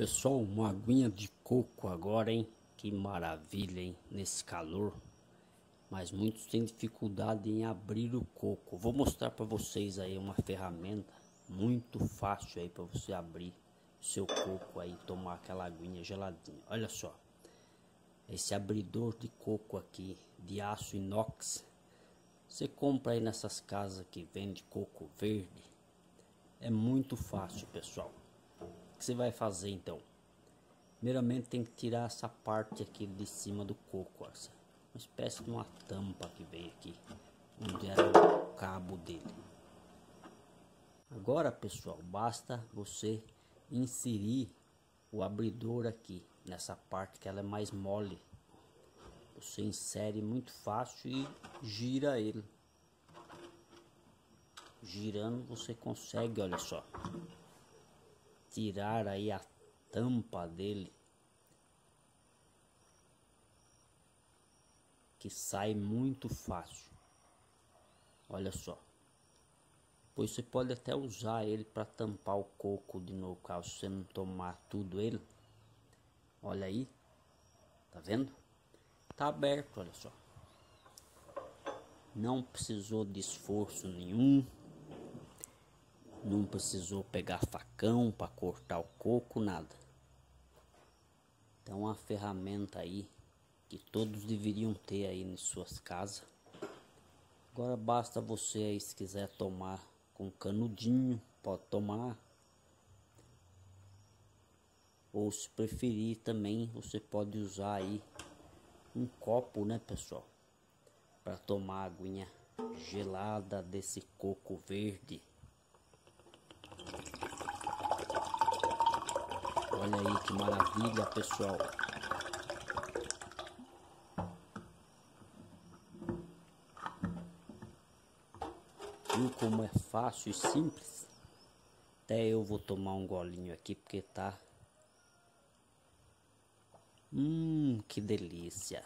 Pessoal, uma aguinha de coco agora, hein? Que maravilha, hein? Nesse calor. Mas muitos têm dificuldade em abrir o coco. Vou mostrar para vocês aí uma ferramenta muito fácil aí para você abrir o seu coco aí, tomar aquela aguinha geladinha. Olha só. Esse abridor de coco aqui de aço inox. Você compra aí nessas casas que vende coco verde. É muito fácil, pessoal. O que você vai fazer então? Primeiramente tem que tirar essa parte aqui de cima do coco, essa, uma espécie de uma tampa que vem aqui, onde era o cabo dele. Agora, pessoal, basta você inserir o abridor aqui, nessa parte que ela é mais mole. Você insere muito fácil e gira ele. Girando você consegue, olha só, tirar aí a tampa dele, que sai muito fácil. Olha só. Pois você pode até usar ele para tampar o coco de novo, caso você não tomar tudo ele. Olha aí, tá vendo? Tá aberto, olha só. Não precisou de esforço nenhum. Não precisou pegar facão para cortar o coco, nada. Então uma ferramenta aí que todos deveriam ter aí em suas casas. Agora basta você aí, se quiser tomar com canudinho, pode tomar. Ou se preferir também, você pode usar aí um copo, né, pessoal? Para tomar a aguinha gelada desse coco verde. Olha aí que maravilha, pessoal. Viu como é fácil e simples? Até eu vou tomar um golinho aqui porque tá... que delícia.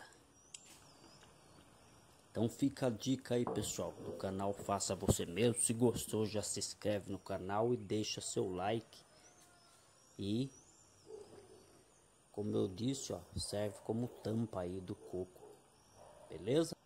Então fica a dica aí, pessoal, do canal Faça Você Mesmo. Se gostou, já se inscreve no canal e deixa seu like. E, como eu disse, ó, serve como tampa aí do coco. Beleza?